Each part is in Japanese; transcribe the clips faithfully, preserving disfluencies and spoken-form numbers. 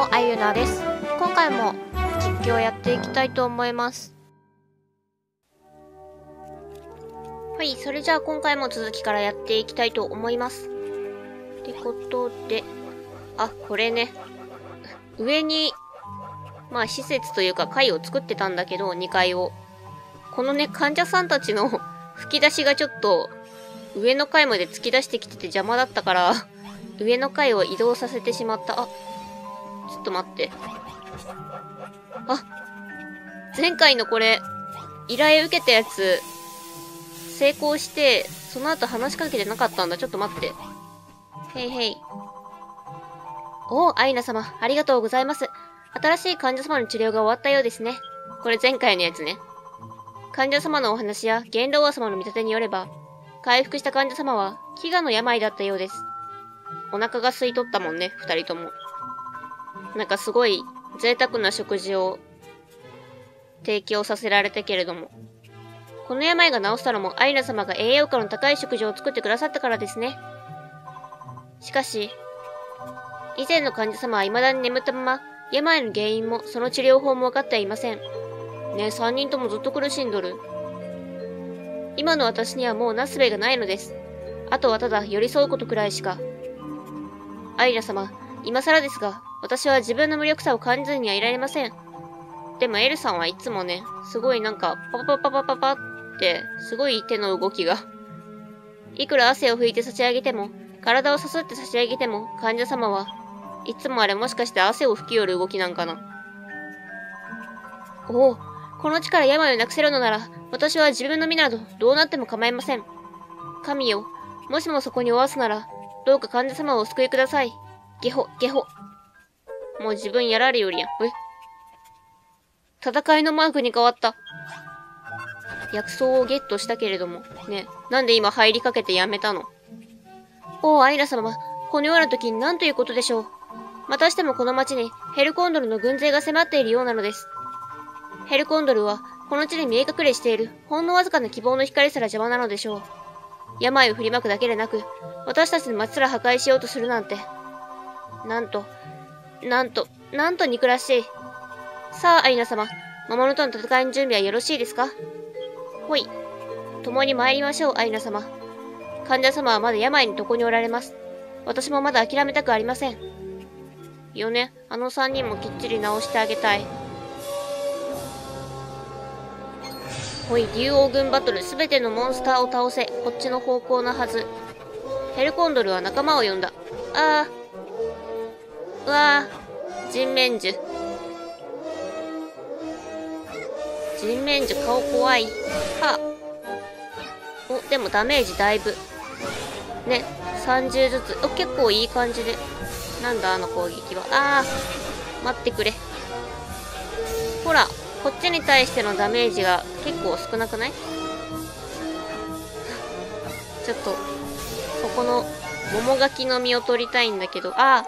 も、あゆなです。今回も実況やっていきたいと思います。はい、それじゃあ今回も続きからやっていきたいと思います。ってことで、あ、これね、上に、まあ施設というか階を作ってたんだけど、にかいを。このね、患者さんたちの吹き出しがちょっと、上の階まで突き出してきてて邪魔だったから、上の階を移動させてしまった。あ、ちょっと待って。あ、前回のこれ、依頼受けたやつ、成功して、その後話しかけてなかったんだ。ちょっと待って。へいへい。おお、アイナ様、ありがとうございます。新しい患者様の治療が終わったようですね。これ前回のやつね。患者様のお話や元老王様の見立てによれば、回復した患者様は飢餓の病だったようです。お腹が空いとったもんね、二人とも。なんかすごい贅沢な食事を提供させられたけれども。この病が治したのもアイナ様が栄養価の高い食事を作ってくださったからですね。しかし、以前の患者様は未だに眠ったまま、病の原因もその治療法も分かってはいません。ねえ、三人ともずっと苦しんどる。今の私にはもうなすべがないのです。あとはただ寄り添うことくらいしか。アイナ様、今更ですが、私は自分の無力さを感じずにはいられません。でもエルさんはいつもね、すごいなんか、パパパパパパって、すごい手の動きが。いくら汗を拭いて差し上げても、体をさすって差し上げても、患者様はいつもあれもしかして汗を拭きよる動きなんかな。おお、この力病をなくせるのなら、私は自分の身などどうなっても構いません。神よ、もしもそこにおわすなら、どうか患者様をお救いください。ゲホ、ゲホ。もう自分やられよりやん。え？戦いのマークに変わった。薬草をゲットしたけれども。ね。なんで今入りかけてやめたの？おお、アイラ様。このような時に何ということでしょう。またしてもこの町にヘルコンドルの軍勢が迫っているようなのです。ヘルコンドルはこの地に見え隠れしているほんのわずかな希望の光すら邪魔なのでしょう。病を振りまくだけでなく、私たちの町すら破壊しようとするなんて。なんと、なんと、なんと憎らしい。さあ、アイナ様、魔物との戦いの準備はよろしいですか？ほい。共に参りましょう、アイナ様。患者様はまだ病に床におられます。私もまだ諦めたくありません。よね、あの三人もきっちり治してあげたい。ほい、竜王軍バトル、すべてのモンスターを倒せ。こっちの方向なはず。ヘルコンドルは仲間を呼んだ。あー。うわー。人面樹。人面樹顔怖い。はあ。お、でもダメージだいぶ。ね、さんじゅうずつ。お、結構いい感じで。なんだあの攻撃は。あー。待ってくれ。ほら、こっちに対してのダメージが結構少なくない？ちょっと、そこの桃柿の実を取りたいんだけど、あ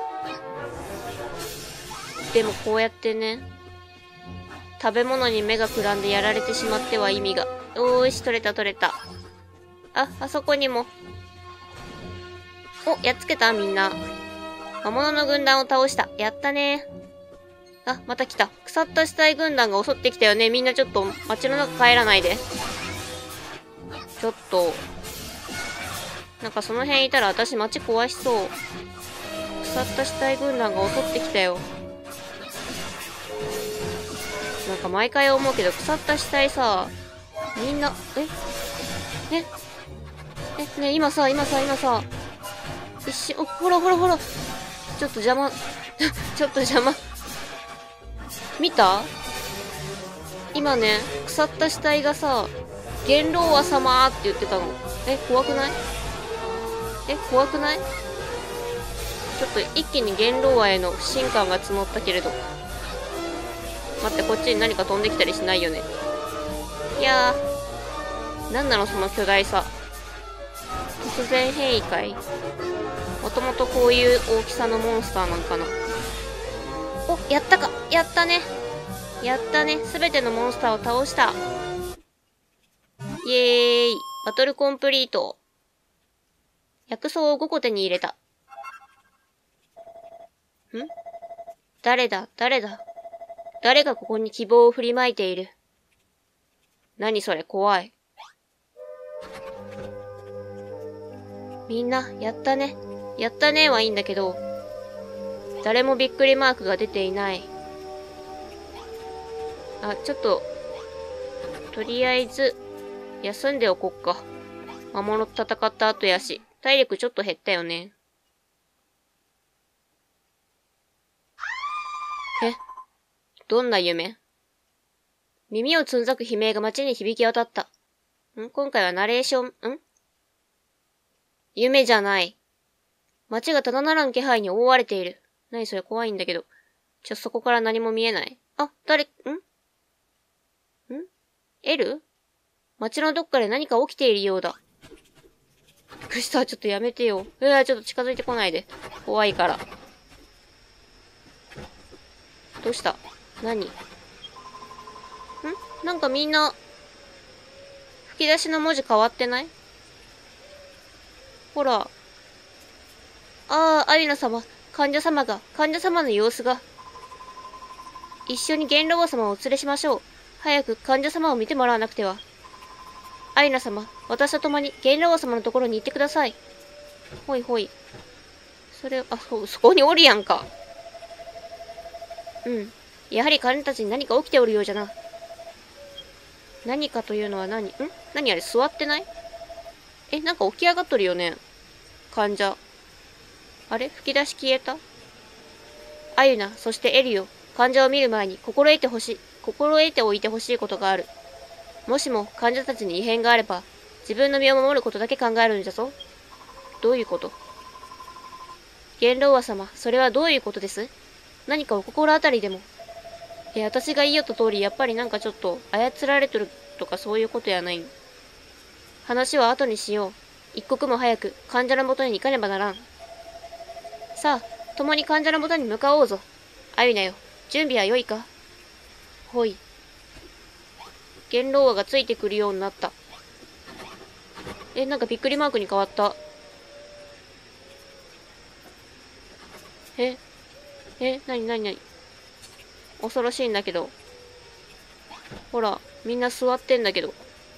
ー。でもこうやってね、食べ物に目がくらんでやられてしまっては意味が。おーし、取れた取れた。あ、あそこにも。お、やっつけたみんな。魔物の軍団を倒した。やったね。あ、また来た。腐った死体軍団が襲ってきたよね。みんなちょっと街の中帰らないで。ちょっと。なんかその辺いたら私街壊しそう。腐った死体軍団が襲ってきたよ。なんか毎回思うけど、腐った死体さ、みんな、えええ、ね、今さ、今さ、今さ、一瞬、お、ほらほらほら。ちょっと邪魔。ちょっと邪魔。見た？今ね、腐った死体がさ、元老は様って言ってたの。え、怖くない？え、怖くない？ちょっと一気に元老和への不信感が募ったけれど。待って、こっちに何か飛んできたりしないよね。いやー。なんなのその巨大さ。突然変異かい？もともとこういう大きさのモンスターなんかな。お、やったか。やったね。やったね。すべてのモンスターを倒した。イエーイ。バトルコンプリート。薬草をごこ手に入れた。ん？ 誰だ、誰だ。誰がここに希望を振りまいている。何それ、怖い。みんな、やったね。やったねはいいんだけど、誰もびっくりマークが出ていない。あ、ちょっと、とりあえず、休んでおこっか。魔物と戦った後やし、体力ちょっと減ったよね。え？どんな夢？耳をつんざく悲鳴が街に響き渡った。ん？今回はナレーション、ん？夢じゃない。街がただならん気配に覆われている。何それ怖いんだけど。ちょ、そこから何も見えない。あ、誰、ん？ん？エル？街のどっかで何か起きているようだ。びっくりした。ちょっとやめてよ。うわ、ちょっと近づいてこないで。怖いから。どうした？何？ん？なんかみんな、吹き出しの文字変わってない？ほら。ああ、アユナ様、患者様が、患者様の様子が。一緒に元老王様をお連れしましょう。早く患者様を見てもらわなくては。アユナ様、私と共に元老王様のところに行ってください。ほいほい。それ、あ、そ、そこにおるやんか。うん。やはり彼たちに何か起きておるようじゃな。何かというのは何？ん？何あれ、座ってない？え、なんか起き上がっとるよね。患者。あれ？吹き出し消えた？アユナ、そしてエリオ、患者を見る前に心得てほしい、心得ておいてほしいことがある。もしも患者たちに異変があれば、自分の身を守ることだけ考えるんじゃぞ。どういうこと？元老王様、それはどういうことです？何かお心当たりでも。え、私が言いよった通り、やっぱりなんかちょっと操られてるとかそういうことやない。話は後にしよう。一刻も早く患者のもとに行かねばならん。さあ、共に患者のもとに向かおうぞ。アユナよ、準備は良いか？ほい。元老王がついてくるようになった。え、なんかびっくりマークに変わった。え、え、なになになに？恐ろしいんだけど。ほら、みんな座ってんだけど。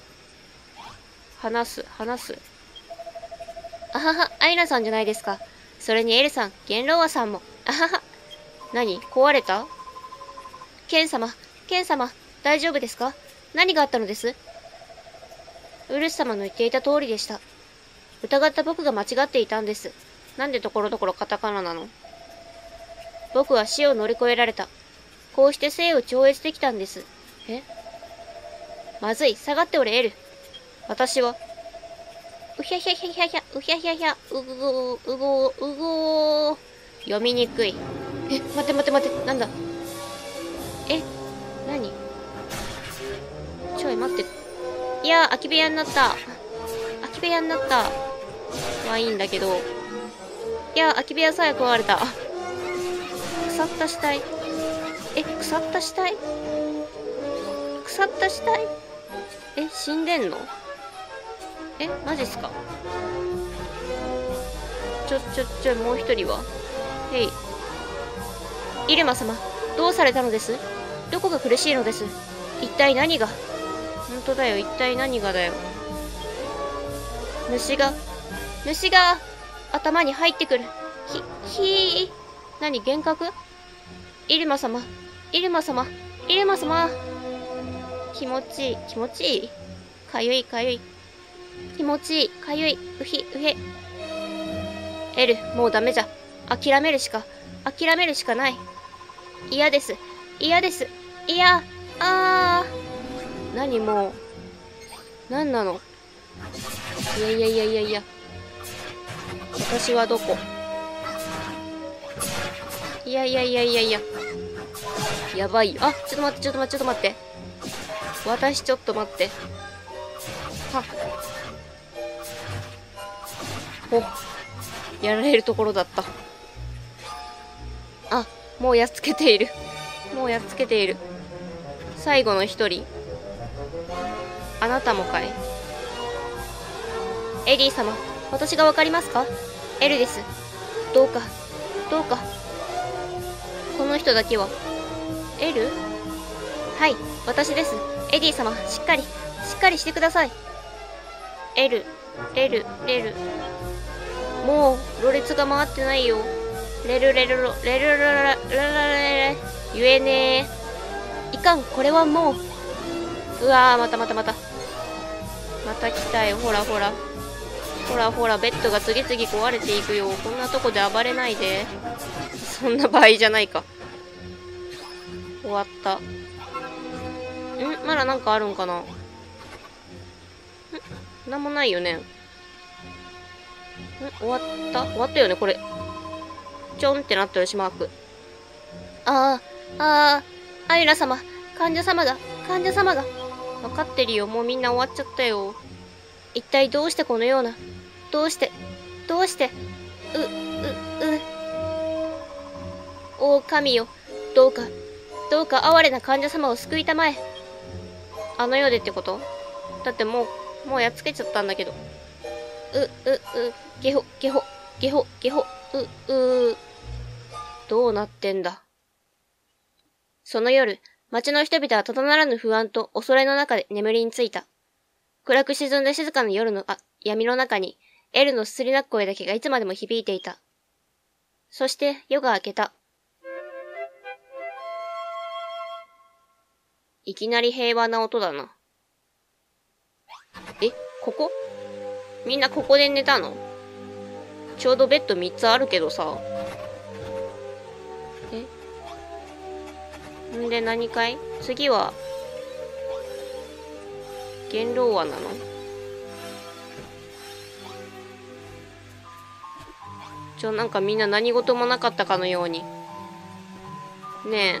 話す、話す。あはは、アイナさんじゃないですか。それにエルさん、元老王さんも。あはは。何？壊れた？ケン様、ケン様、大丈夫ですか？何があったのです？ウルス様の言っていた通りでした。疑った僕が間違っていたんです。なんでところどころカタカナなの？僕は死を乗り越えられた。こうして生を超越できたんです。え？まずい、下がっておれ、エル。私は、うひゃひゃひゃひゃひゃ、うひゃひゃひゃ、うごー、うごー、うごー。読みにくい。え、待って待って待って、なんだ？え、なに？ちょい待って。いやー、空き部屋になった。空き部屋になった。まあいいんだけど。いやー、空き部屋さえ壊れた。腐った死体。え、腐った死体？腐った死体？え、死んでんの？え、マジっすか？ちょ、ちょ、ちょ、もう一人は？へい。イルマ様、どうされたのです？どこが苦しいのです？一体何が？ほんとだよ、一体何がだよ。虫が、虫が、頭に入ってくる。ひ、ひー。何、幻覚？イルマ様、イルマ様、イルマ様。気持ちいい、気持ちいい？かゆい、かゆい。気持ちいい、かゆい、うひ、うへ。エル、もうダメじゃ。諦めるしか、諦めるしかない。嫌です、嫌です、嫌、あー。何もう。何なの？いやいやいやいやいや。私はどこ？いやいやいやいやいや。やばいよ。あ、ちょっと待って、ちょっと待って、ちょっと待って。私ちょっと待って。はっ。お、やられるところだった。あ、もうやっつけている。もうやっつけている。最後の一人。あなたもかい？エリー様、私がわかりますか？エルです。どうか、どうか。 この人だけは。エル？はい、私です。エディ様、しっかり、しっかりしてください。エル、エル、レル。もう、ろれつが回ってないよ。レルレルロ、レルラララララレレ。言えねえ。いかん、これはもう。うわー、またまたまた。また来たよ、ほらほら。ほらほら、ベッドが次々壊れていくよ。こんなとこで暴れないで。そんな場合じゃないか。終わった。ん？まだなんかあるんかな？ん？なんもないよね。ん？終わった終わったよね、これ。ちょんってなってるしマーク。ああ、ああ、アユラ様、患者様が、患者様が。わかってるよ、もうみんな終わっちゃったよ。一体どうしてこのような、どうして、どうして、う、う、う。おお、神よ、どうか、どうか哀れな患者様を救いたまえ。あの世でってこと？だってもう、もうやっつけちゃったんだけど。う、う、う、ゲホ、ゲホ、ゲホ、ゲホ、う、う。どうなってんだ。その夜、町の人々はただならぬ不安と恐れの中で眠りについた。暗く沈んで静かな夜のあ闇の中に、エルのすすり泣く声だけがいつまでも響いていた。そして夜が明けた。いきなり平和な音だな。え、ここ？みんなここで寝たの？ちょうどベッドみっつあるけどさ。え？んで何かい？次は、元老話なの？ちょ、なんかみんな何事もなかったかのように。ね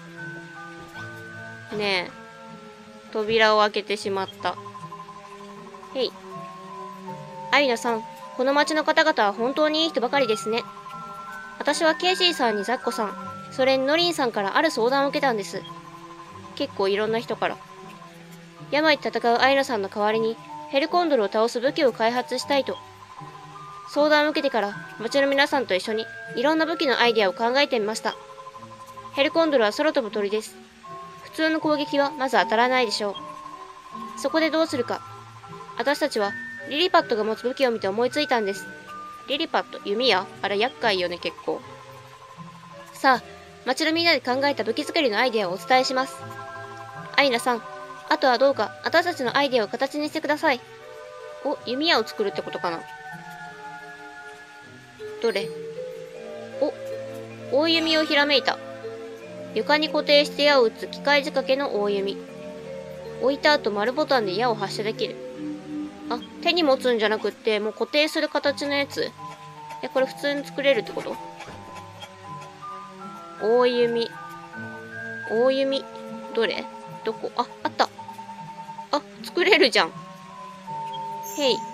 え。ねえ。扉を開けてしまった。へい。アイナさん、この町の方々は本当にいい人ばかりですね。私はケイシーさんにザッコさん、それにノリンさんからある相談を受けたんです。結構いろんな人から。病と戦うアイナさんの代わりに、ヘルコンドルを倒す武器を開発したいと。相談を受けてから、町の皆さんと一緒に、いろんな武器のアイデアを考えてみました。ヘルコンドルは空飛ぶ鳥です。普通の攻撃はまず当たらないでしょう。そこでどうするか。私たちは、リリパットが持つ武器を見て思いついたんです。リリパット、弓矢？あれ厄介よね、結構。さあ、町のみんなで考えた武器作りのアイデアをお伝えします。アイナさん、あとはどうか私たちのアイデアを形にしてください。お、弓矢を作るってことかな。どれ？お、大弓をひらめいた。床に固定して矢を撃つ機械仕掛けの大弓。置いた後丸ボタンで矢を発射できる。あ、手に持つんじゃなくって、もう固定する形のやつ？え、これ普通に作れるってこと？大弓。大弓。どれ？どこ？あ、あった。あ、作れるじゃん。へい。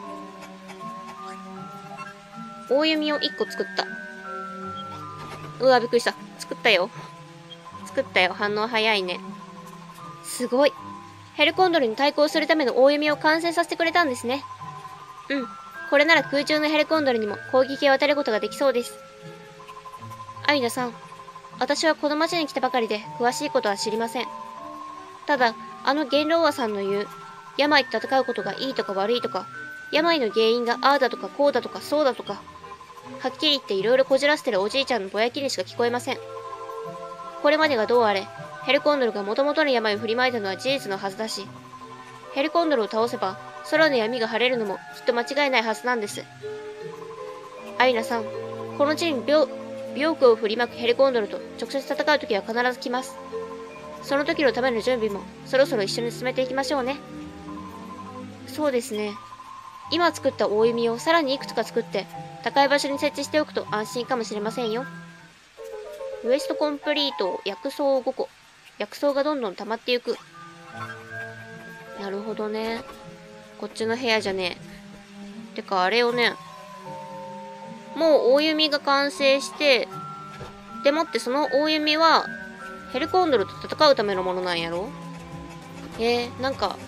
大弓をいっこ作った。うわ、びっくりした。作ったよ。作ったよ。反応早いね。すごい。ヘルコンドルに対抗するための大弓を完成させてくれたんですね。うん。これなら空中のヘルコンドルにも攻撃を当てることができそうです。アイナさん、私はこの町に来たばかりで詳しいことは知りません。ただ、あの元老王さんの言う、病と戦うことがいいとか悪いとか、病の原因がああだとかこうだとかそうだとか、はっきり言っていろいろこじらせてるおじいちゃんのぼやきにしか聞こえません。これまでがどうあれ、ヘルコンドルが元々の病を振りまいたのは事実のはずだし、ヘルコンドルを倒せば空の闇が晴れるのもきっと間違いないはずなんです。アイナさん、この地に病、病苦を振りまくヘルコンドルと直接戦う時は必ず来ます。その時のための準備もそろそろ一緒に進めていきましょうね。そうですね。今作った大弓をさらにいくつか作って高い場所に設置しておくと安心かもしれませんよ。ウエストコンプリート薬草ごこ。薬草がどんどん溜まっていく。なるほどね。こっちの部屋じゃねえ。てかあれをね、もう大弓が完成して、でもってその大弓はヘルコンドルと戦うためのものなんやろ？えー、なんか、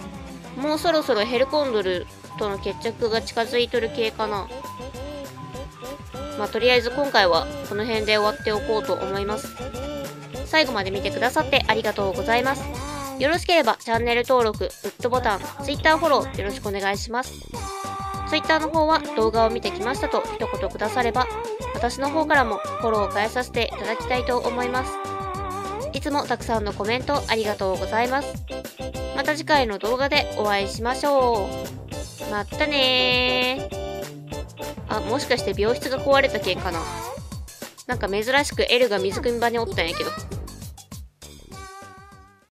もうそろそろヘルコンドルとの決着が近づいとる系かな。 まあ、とりあえず今回はこの辺で終わっておこうと思います。最後まで見てくださってありがとうございます。よろしければチャンネル登録、グッドボタン、Twitter フォローよろしくお願いします。Twitter の方は動画を見てきましたと一言くだされば、私の方からもフォローを返させていただきたいと思います。いつもたくさんのコメントありがとうございます。また次回の動画でお会いしましょう。またねー。あ、もしかして病室が壊れた件かな。なんか珍しく L が水汲み場におったんやけど。